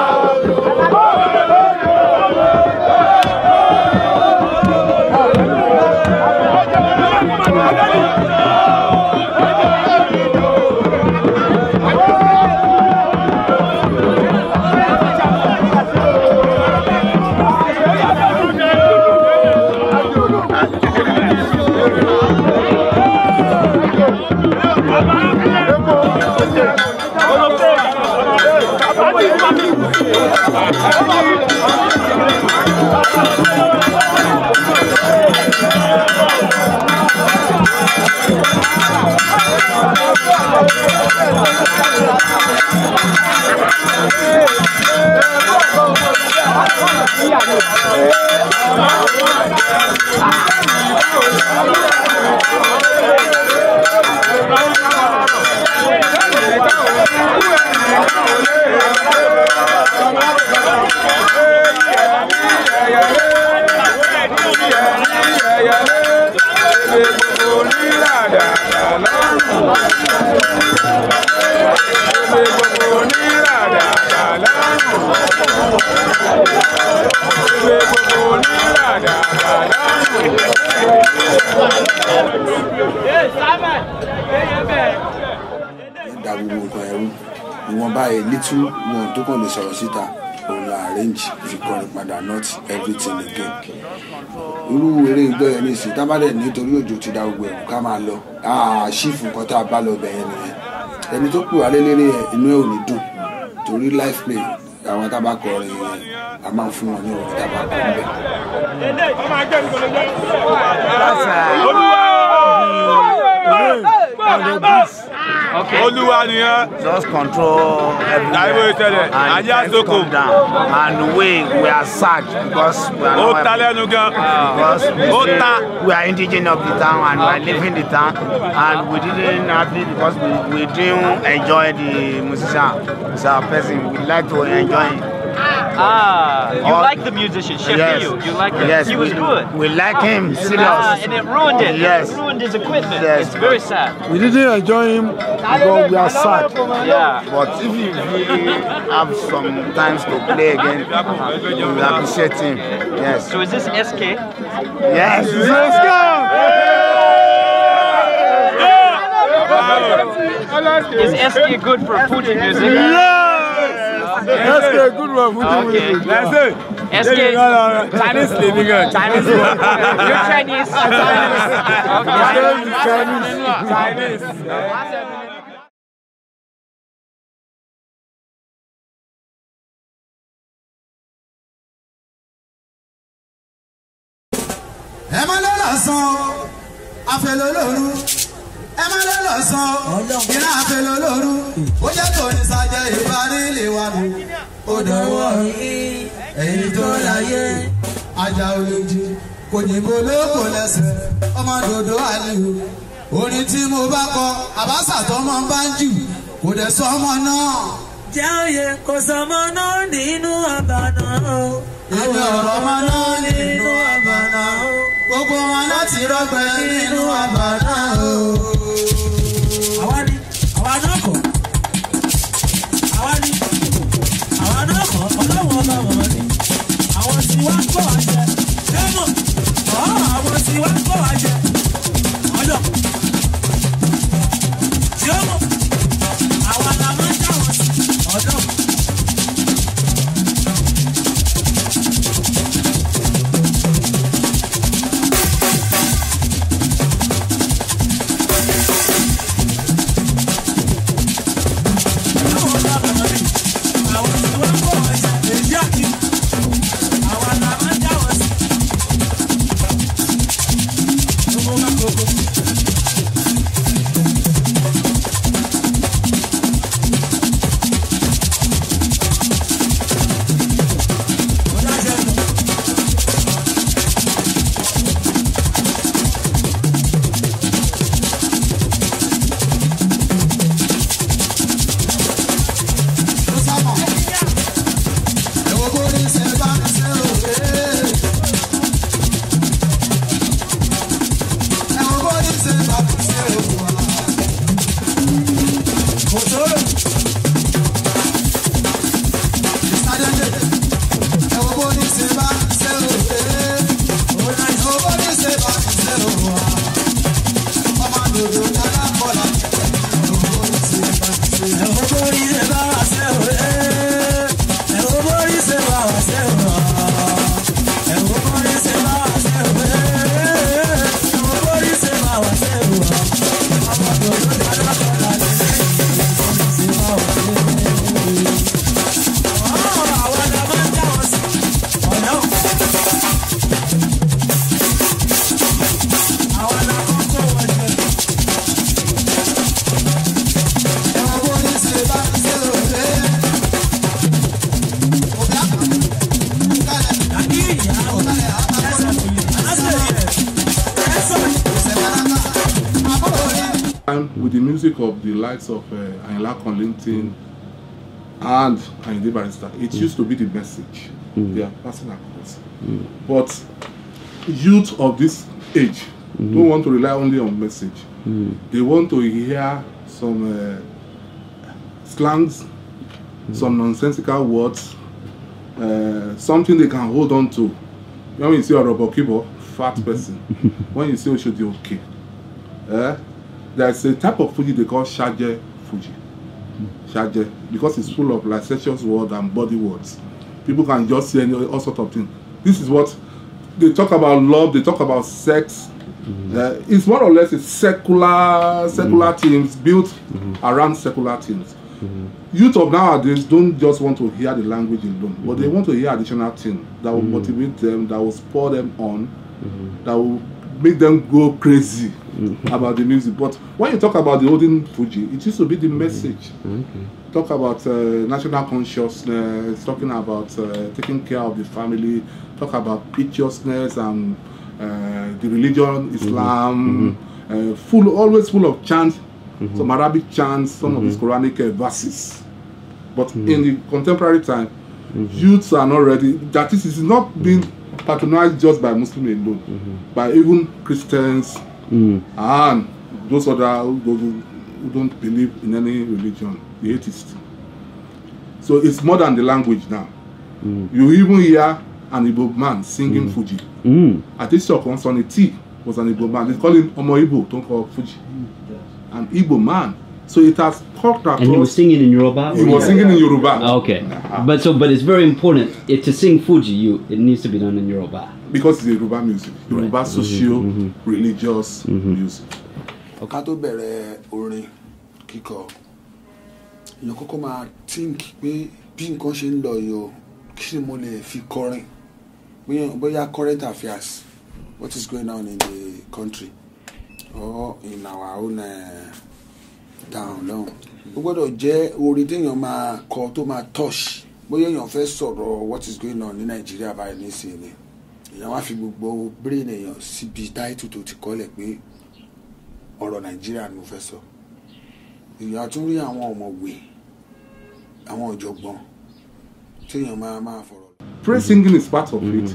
little one tó kàn lè sọ̀rọ̀ síta òun la arrange fi kọrin padà not everything again. irú eré ìgbọ́ yẹn ní ìsìn tábàdẹ̀ nítorí òjò ti da gbogbo ẹ̀rù ká máa lọ ṣífù nǹkan tá a bá lọ bẹ̀yẹn nìyẹn. ẹni tó pè wá lélẹ́rẹ́ yẹn inú ẹ̀ ò ní dùn torí life play àwọn tábà kọrin yẹn a máa ń fún wọn ní orin tábà kọ ń bẹ̀. Okay. Olúwa nìyẹn. Just control everything and just calm down. And we we are sad because we are not because we, say we are indigenous of the town and we are living the town and we didn't happy because we, we didn't enjoy the musician. It's our person. We like to enjoy it. Ah, you All, like the musician, Chef yes, you. You like him. Yes, he was we, good. We like him, serious. Ah, and it ruined it. Yes. It ruined his equipment. Yes. It's very sad. We didn't enjoy him because we are sad. Yeah. But if you really have some times to play again, we will appreciate him. Yes. So is this S K? Yes. Let's go. Is S K good for Fuji music? Yes. S K good for Fuji Okay. music. That's it. S K Chinese living good. Chinese. You're Chinese. Chinese. Chinese. ẹ má lọ lọ sàn afẹlólórú ẹ má lọ lọ sàn ìran afẹlólórú ó jẹ́ kò ní sàjẹ́ ìparí lè wà mí ó dọ̀wọ́ èyí tó láyé ajá olójú kò ní bó lóko lẹ́sẹ̀ ọmọ dòdò àlìhù orin tí mo bá kọ àbáṣà tọmọ bá ń jù kò dẹ̀ sọ ọmọ náà. jẹ́ òye kò sọmọ náà nínú àbànà o. Ìwé ọ̀rọ̀ ọmọ náà nínú àbànà o. Gbogbo wọn láti rọ́gbẹ́ nínú àbànà o. Àwa ni àwa náà kọ̀. Àwa ni àwa náà kọ̀ ọlọ́wọ́ ọba wọ̀n ni. Àwọn tí wá kọ̀ àṣẹ. Dẹ́mọ̀ ọ̀ With the music of the likes of uh, Ayinla Kollington and Ayinde Barrister, it used to be the message Mm. they are passing across. Mm. But youth of this age Mm. don't want to rely only on message. Mm. They want to hear some uh, slangs, some nonsensical words, uh, something they can hold on to. When you see a Robokibo, fat person, when you see Oshodi okay, eh, there's a type of Fuji they call Shaje Fuji. Shaje, because it's full of licentious words and body words. People can just say any, all sorts of things. This is what they talk about: love, they talk about sex. Mm-hmm. uh, it's more or less a secular, secular mm-hmm. themes built mm-hmm. around secular themes. Mm-hmm. Youth of nowadays don't just want to hear the language alone, mm-hmm. but they want to hear additional things that will mm-hmm. motivate them, that will spur them on, mm-hmm. that will make them go crazy mm-hmm. about the music. But when you talk about the olden Fuji, it used to be the message. Okay. Talk about uh, national consciousness, talking about uh, taking care of the family, talk about piteousness and uh, the religion, Islam, mm-hmm. uh, full, always full of chants, mm-hmm. some Arabic chants, some mm-hmm. of these Quranic uh, verses. But mm-hmm. in the contemporary time, mm-hmm. youths are not ready. That is, is not being patronized just by Muslims alone, mm-hmm. by even Christians mm-hmm. and those other those who don't believe in any religion, the atheists. So it's more than the language now. Mm. You even hear an Igbo man singing mm. Fuji. Mm. At this shock on Sonny T was an Igbo man. They call him Omo Igbo, don't call Fuji. An Igbo man. So it has popped across. And he was singing in Yoruba? He was singing in Yoruba. Oh, okay. Uh-huh. But so but it's very important. It, to sing Fuji, you it needs to be done in Yoruba. Because it's Yoruba music. Yoruba right. social, mm-hmm. religious mm-hmm. music. Ká tó bẹ̀rẹ̀ orin kíkọ, èèyàn kọ́kọ́ máa think pé bí nǹkan ṣe ń lọ yìí o, kí ni mo lè fi kọrin? Bóyá current affairs, what is going on in the country or in our own uh, town lọ́hùn. Ó gbọ́dọ̀ jẹ́ orin téèyàn máa kọ tó máa touch. Bóyá èèyàn fẹ́ sọ̀rọ̀ what is going on ní Nàìjíríà báyìí nísìnyí. Èèyàn wá fi gbogbo brain èèyàn síbi title tó ti kọ́lẹ̀ pé ọ̀rọ̀ Nàìjíríà ni mo fẹ́ sọ. Èèyàn tún rí àwọn ọ̀mọ̀wé, àwọn ọ̀jọ̀gbọ́n tí èèyàn máa máa fọ̀rọ̀. Praise singing is part of mm-hmm. it.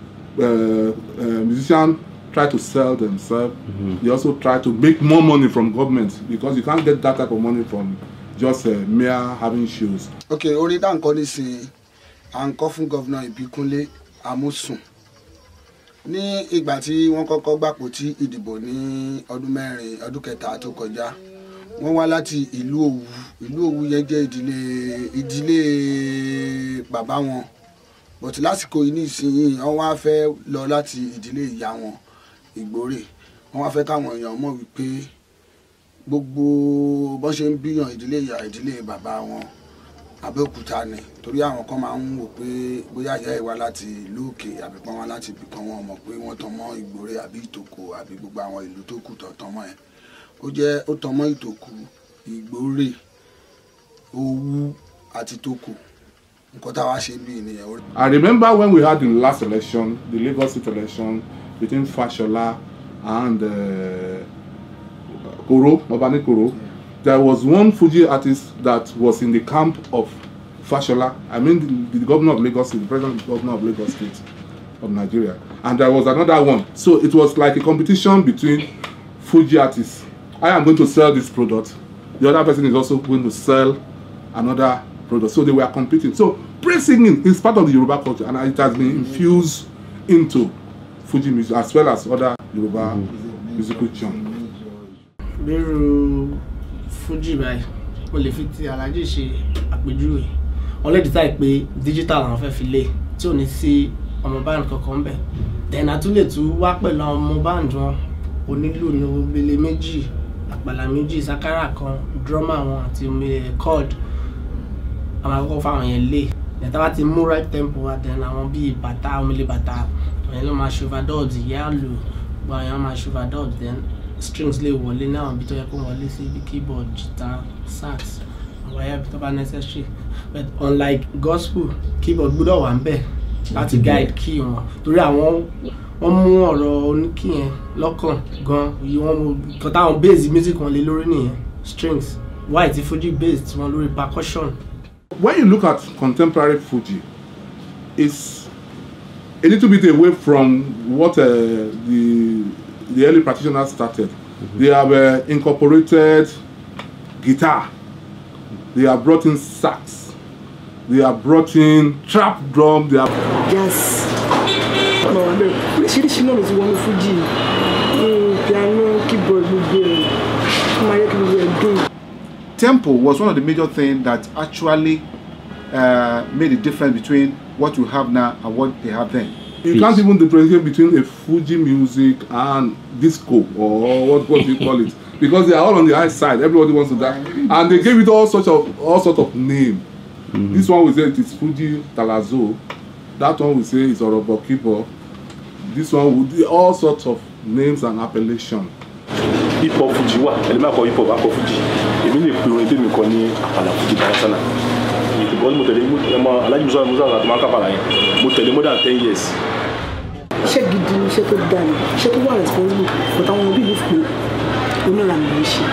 Uh, uh, musicians try to sell themselves. Mm-hmm. They also try to make more money from government because you can't get that type of money from just uh, mere having shows. Okay, orin tá à ń kọ nísìnyí, à ń kọ fún Gọ́vnà Ìbíkúnlé Amósùn. Ní ìgbà tí wọ́n kọ́kọ́ gbàpò tí ìdìbò ní ọdún mẹ́rin ọdún kẹta tó kọjá, wọ́n wá láti ìlú Òwu. Ìlú Òwu yẹn jẹ́ ìdílé ìdílé bàbá wọn. But lásìkò yìí nísìnyí wọ́n wá fẹ́ lọ láti ìdílé ìyá wọn Ìgbórè. Wọ́n wá fẹ́ káwọn èèyàn mọ̀ wípé gbogbo bọ́n ṣe ń bíyàn ìdílé ìyá ìdílé bàbá wọn Abẹ́òkúta ni, torí àwọn kan máa ń wò pé bóyá ìyá ìwá láti ìlú òkè àbí pọ́n wá láti ibì kan, wọn mọ̀ pé wọ́n tàn mọ́ Ìgbórè àbí Ìtòkò àbí gbogbo àwọn ìlú tó kù tàn mọ́ ẹ̀. Ó jẹ́ ó tàn mọ́ Ìtòkò, Ìgbórè, Òwu àti Ìtòkò. Nǹkan táwa ṣe bí nìyẹn. I remember when we had the last election, the Lagos State election between Fashola and uh, Koro, Obani Koro. Yeah. There was one Fuji artist that was in the camp of Fashola. I mean, the, the governor of Lagos State, the president governor of Lagos State of Nigeria. And there was another one. So it was like a competition between Fuji artists. I am going to sell this product. the other person is also going to sell another product. So they were competing. So praise singing is part of the Yoruba culture, and it has been infused into Fuji music as well as other Yoruba mm-hmm. musical genres. Biru Fuji báyìí, mo lè fi ti Alhaji ṣe àpèjúwe. Wọ́n lè decide pé digital àwọn fẹ́ fi lé tí ò ní sí ọmọ band kankan bẹ̀. Then a tún lè tún wá pẹ̀lú àwọn ọmọ band wọn onílù ní obìnrin méjì, àpàlà méjì, sakara kan, drummer wọn àti chord. Àwọn akọ́kọ́ fáwọn yẹn lé. Then tá bá ti mú right tempo wa then àwọn bíi bàtà, omele bàtà, àwọn ló máa ṣe overdubs, yálò, gbọ́ àwọn máa ṣe overdubs then strings lè wọlé náà bí tó yẹ kó wọlé sí bí keyboard, guitar, sax, àwọn ẹ̀yà bí tó bá necessary. But unlike gospel, keyboard gbọ́dọ̀ wà ńbẹ̀ láti guide key wọn. Torí àwọn wọ́n mú ọ̀rọ̀ oníkì yẹn lọ́kàn gan, wọ́n mú nǹkan táwọn base music wọn lé lórí nìyẹn, strings. Why ti Fuji based wọn lórí percussion. When you look at contemporary Fuji, it's a little bit away from what uh, the the early practitioners started. Mm-hmm. They have uh, incorporated guitar, they have brought in sax, they have brought in trap drum, they have... Yes. Oríṣiríṣi náà ló ti wọnú Fuji, piano, keyboard, gbogbo. Tempo was one of the major things that actually uh, made the difference between what you have now and what they have then. You can't even differentiate between a Fuji music and disco or what what you call it, because they are all on the high side. Everybody wants to dance, and they gave it all sorts of all sorts of name. Mm-hmm. This one we say it is Fuji Talazo. That one we say is Orobokibo. This one would be all sorts of names and appellation. Hip hop Fuji wa, ẹlẹ́mọ̀ akọ hip hop akọ Fuji. Èmi lè pe orin tèmi kan ní àpàlà Fuji Dansana. Because mo tẹ̀lé mo Alhaji Musa Musa àti Maka Pala yẹn. Mo tẹ̀lé more than ten years. Iṣẹ́ gidi ni iṣẹ́ tó dáa ni, iṣẹ́ tó wà responsible, but àwọn òbí mi fún onílànà ní ṣe.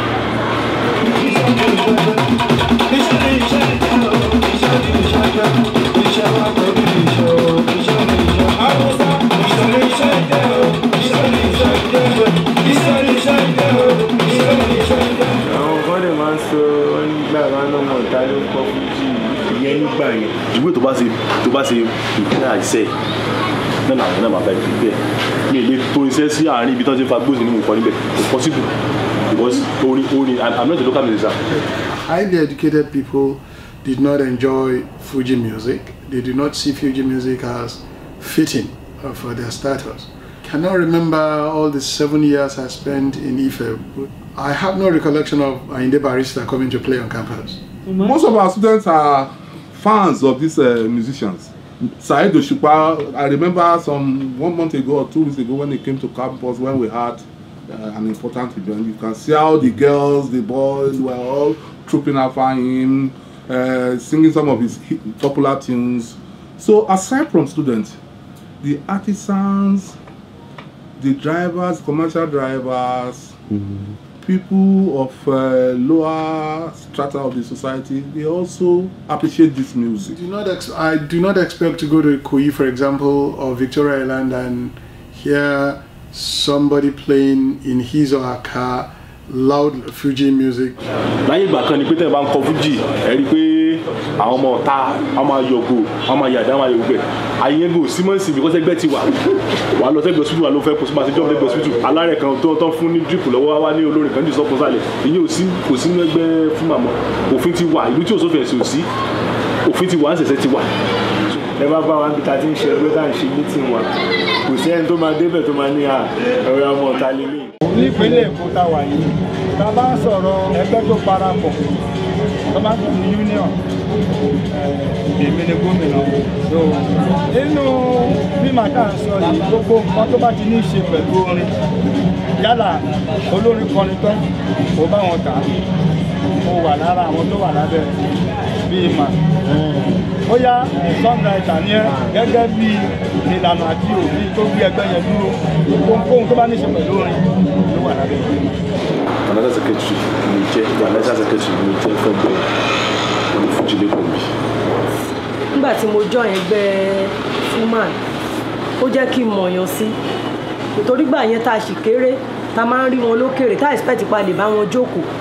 Àwọn bọ́dẹ̀ máa ń sọ nígbà máa ń lọ́mọ ìta ló kọ́ Fuji ìyẹn nígbà yẹn. Ìwé tó bá ṣe tó bá ṣe ìpínlẹ̀ àìsẹ̀ náà làwọn náà máa bá ìpín bẹ́ẹ̀. Mi ò lè tó iṣẹ́ sí àárín ibi tó ti fa gbòòsì nínú nǹkan níbẹ̀. It's possible because orin orin I'm not a local musician. Highly educated people did not enjoy Fuji music. They did not see Fuji music as fitting for their status. I cannot remember all the seven years I spent in Ife. I have no recollection of Ayinde Barrister coming to play on campus. Most of our students are fans of these uh, musicians. Saheed Osupa, I remember some one month ago or two weeks ago when they came to campus when we had uh, an important event. You can see how the girls, the boys were all trooping after him, uh, singing some of his hit, popular tunes. So aside from students, the artisans, the drivers, commercial drivers, mm-hmm. people of uh, lower strata of the society, they also appreciate this music. Do not ex I do not expect to go to Ikoyi, for example, or Victoria Island and hear somebody playing in his or her car loud Fuji music. Láyé ìgbà kan ni pé tẹ́ bá ń kọ Fuji, ẹ rí pé àwọn ọmọ ọ̀tá, àwọn máa yọ̀gò, àwọn máa yàdá, àwọn máa yọ̀gbẹ̀. Ayé go Simonsi because ẹgbẹ́ ti wà. Wà á lọ sẹ́gbẹ̀ẹ́ hospital wà ló fẹ́ kó sí máa ṣe jọ́ lẹ́gbẹ̀ẹ́ hospital. Alárẹ̀ kan tó tán fún ní drip lọ́wọ́ wá ní olórin kan jù sọ́kùn sálẹ̀. Ìyẹn ò sí kò sí nínú ẹgbẹ́ fún màmá. Òfin ti wà, ìlú tí ò sófin ẹ̀sìn ò sí. Òfin ti wà, ṣẹ̀ṣẹ̀ ti wà. Ẹ bá bá wa bí ta ti ń ṣe ẹgbẹ́ tá à ń ṣe meeting wa. Kò sí ẹni tó máa débẹ̀ tó máa ní à ẹ̀rọ ọmọ ọ̀tá lélẹ̀. Nípínlẹ̀ Èkó tá wà yìí, tá a bá ń sọ̀rọ̀ ẹgbẹ́ tó parapọ̀, tó bá ń tún ní union, èmi ni gómìnà. Nínú bí màtá ń sọ yìí, gbogbo nǹkan tó bá ti ní í ṣe pẹ̀lú orin, yálà olórin kọrin tán, kò bá wọn tà, mo wà lára àwọn tó wà lábẹ́ bíi mà. Ó yá songwriter ní ẹ gẹ́gẹ́ bí ìlànà àti òfin tó gbé ẹgbẹ́ yẹn dúró, ohunkóhun tó bá ní í ṣe pẹ̀lú orin ló wà lábẹ́ yẹn. Another secretary ló jẹ́ another secretary ló jẹ́ fẹ́ bẹ́ẹ̀ ní Fuji lẹ́kọ̀ọ́ mi. Nígbà tí mo join ẹgbẹ́ Fuman, ó jẹ́ kí n mọ̀yàn sí. Nítorí gbà yẹn tá a sì kéré, tá a máa ń rí wọn lókèrè, tá a expect pa lè bá wọn jókòó.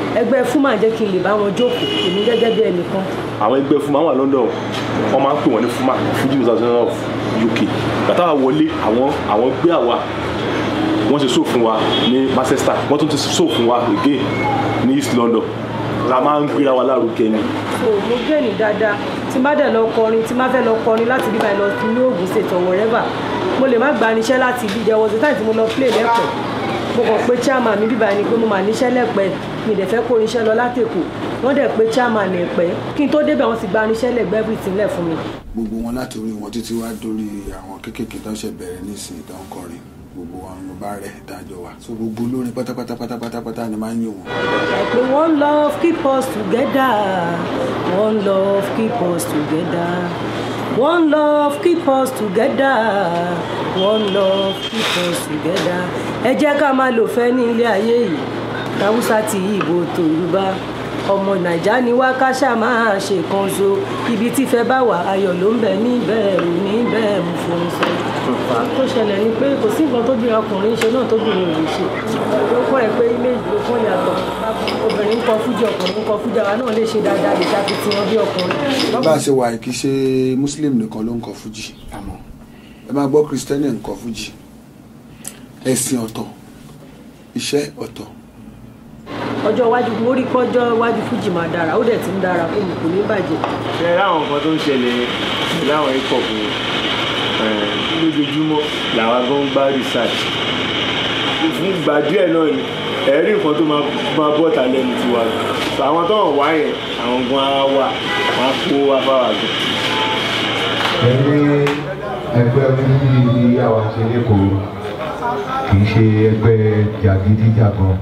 ẹgbẹ́ fúnmà jẹ́ kí n lè bá wọn jókòó èmi gẹ́gẹ́ bí ẹnìkan. àwọn ẹgbẹ́ fúnmà wà London wọ́n máa ń pè wọ́n ní fúnmà Fuji Music Association of U K bàtà wà wọlé àwọn àwọn gbé àwa wọ́n ṣe show fún wa ní Manchester wọ́n tún ti show fún wa again ní East London la máa ń gbéra wa lárugẹ ni. mo gbé ní dáadáa tí n bá dẹ̀ lọ kọrin tí n bá fẹ́ lọ kọrin láti bí báyìí lọ sí ní Ògùn State or wherever mo lè má gba níṣẹ́ láti ibi there was a time tí mo lọ play lẹ́pẹ̀ mo kàn pé chairman mi bíbá ni pé mo máa níṣẹ́ lẹ́pẹ́ mi dẹ̀ fẹ́ kó níṣẹ́ lọ látẹ̀kọ̀ wọ́n dẹ̀ pé chairman ẹ̀pẹ́ kí n tó débẹ̀ wọ́n sì gba níṣẹ́ lẹ́gbẹ́ everything lẹ̀ fún mi. gbogbo wọn láti orí wọn títí wá dórí àwọn kéékèèké tó ṣe bẹ̀rẹ̀ nísìnyí tó ń kọrin gbogbo àwọn ọmọ bá rẹ̀ dájọ́ wa so gbogbo olórin pátápátá pátápátá ni máa ń yìn wọn. àìpé one love keep us together one love keep us together one love keep us together one love keep us together ẹ jẹ́ ká máa lò fẹ́ ní ilé ayé yìí Haúsá ti Ìgbò tó Yorùbá ọmọ Nàìjà ni wá ká ṣáà máa ṣe kan so ibi tí fẹ́ bá wà ayọ̀ ló ń bẹ níbẹ̀ rù níbẹ̀ mú fún un sọ. tó ṣẹlẹ̀ ni pé kò sí nǹkan tóbi ọkùnrin ṣe náà tóbi rẹ̀ lè ṣe ló kọ́ ẹ pé ilé ìlú fún ìyàtọ̀ obìnrin ń kọ fújì ọkùnrin ń kọ fújì àwa náà lè ṣe dáadáa lè ṣàfihàn bí ọkùnrin. bá a ṣe wà kì í ṣe Muslim nìkan ló ń kọ fújì àmọ́ ẹ máa gbọ́ Kristẹni ń kọ fújì ẹ̀sìn ọ̀tọ̀ iṣẹ́ ọ̀tọ̀. ọjọ́ iwájú mo rí pọ́jọ́ iwájú fújì máa dára ó dẹ̀ ti ń dára fún mi kò ní bàjẹ́. ṣe láwọn nǹkan tó ń ṣẹlẹ̀ láwọn hip hop lójoojúmọ́ làwọn gan ń bá research fún ìgbà díẹ̀ náà ni ẹ̀rí nǹkan tó máa bọ́ ta lẹ́nu tiwa àwọn tó ń wá yẹn àwọn gan á wà wọn á kó afárá gan. ẹni ẹgbẹ́ onídìrí àwọn ṣe lẹ́kọ̀ọ́ kì í ṣe ẹgbẹ́ jàgídíjàgan.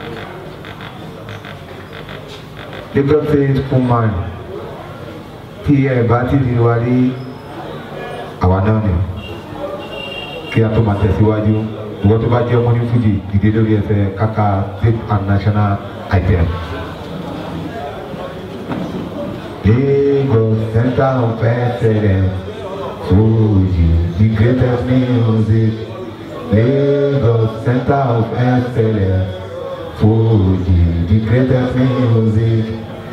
Lagos State Fullman tí ẹ bá ti di wa rí àwa náà ni kí a tó máa tẹ̀síwájú ìwọ́n tó bá jẹ́ ọmọ ní Fuji dìde lórí ẹsẹ̀ kàkà state and national item. Lagos Center of Excellence Fuji the greatest music. Lagos Center of Excellence Fuji the greatest music.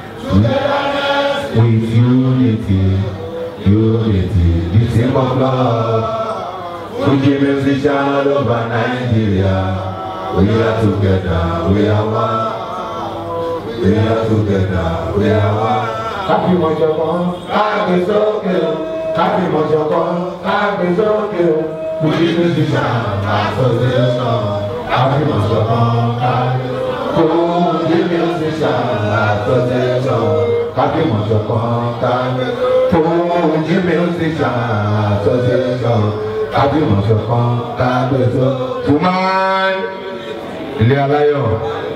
With unity, unity, the same of love. Fuji musicians all over Nigeria, we are together, we are one. We are together, we are one. Happy Mojokon, happy Sokyo, happy Mojokon, happy Sokyo. Fuji musicians association, happy Mojokon, happy Fuji musicians association. Happy Mojokon, happy Fuji musicians association. Happy Mojokon, happy Fullman. Ilé aláyọ̀.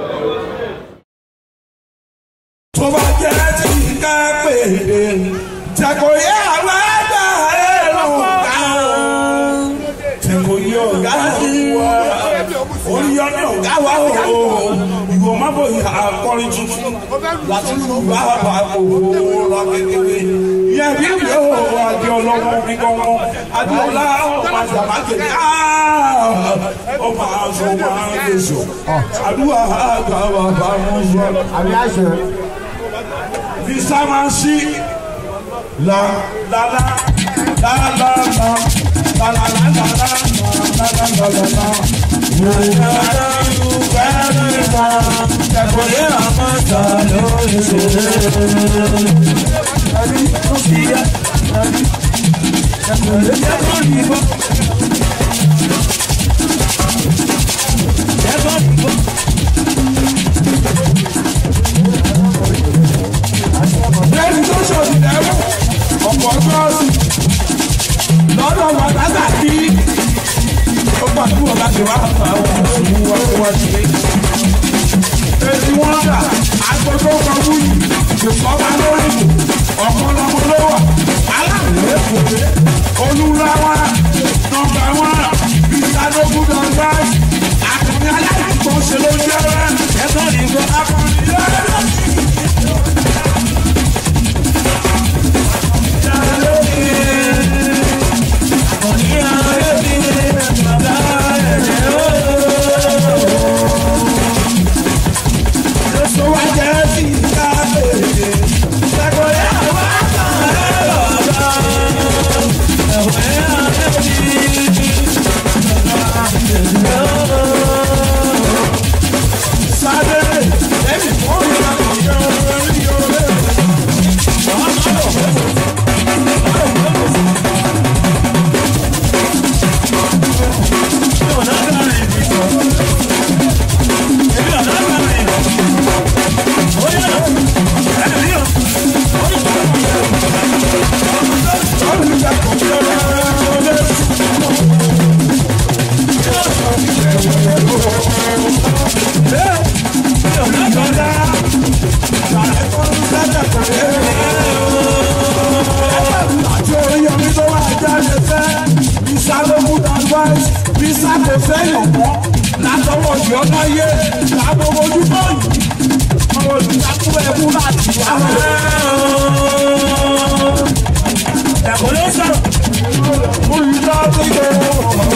Tó bá jẹ́ tí ká pèdè, tẹ̀kọ̀ yẹ àwọn ẹgbẹ́ ẹ̀rọ ká. Tẹ̀kọ̀ yẹ ọ̀gá wa, orí ọ̀nà ọ̀gá wa o. Ìwọ má bọ̀ ìhà akọrin tuntun láti lù bá bá owó lọ kékeré. Yẹ bí mi ò adé ọlọ́wọ́ mi gbọ́ngàn, Adéọlá ọmọ àjàmákè ká. Ọmọ aṣọ máa ń lè sọ, àdúrà àgbà bàbá wọn sọ. Àbí àṣẹ. Bisamasi la la la la la la la la la la la la la la la. Yàrá yóò bẹ̀rẹ̀ mọ́, ẹ̀kọ́lé àmọ́ta lórí ṣẹlẹ̀. Ẹ̀rí tó fi yá, ẹ̀rí ẹ̀kọ́lé ẹ̀kọ́ nìbọn. Ẹ̀kọ́ nìbọn. Lẹ́yìn tó ṣòdì lẹ́wọ̀, ọ̀pọ̀ ṣọ́ọ̀ṣì lọ́dọ̀ wàtàkà kí ó gbàdúrà láti wá fà wọ́n ṣùgbọ́n wọ́n tó wá sí. Èsì wọn dà, agbègbè kan wúyì, ìfọ́nmá lórí, ọ̀pọ̀lọpọ̀ ló wà, aláàlẹ́ kòtè, olúrawa, nọmba wán, ìsàlógún dọ̀gbà, àkùnrin aláìkọ́ ṣe ló jẹ́ rẹ̀, ẹ̀tọ́ ìgbọ́ akọni yẹn. So I lè fẹ́ visa ló good advice visa kò sẹ́yìn mọ́ látọwọ́ di ọ̀nà yé làbọ̀ ojú bọ́ọ̀lù ọmọ olùdákú ẹ̀kú láti wá. ẹ̀kọ́ ló sọ̀rọ̀ olùdókòwò.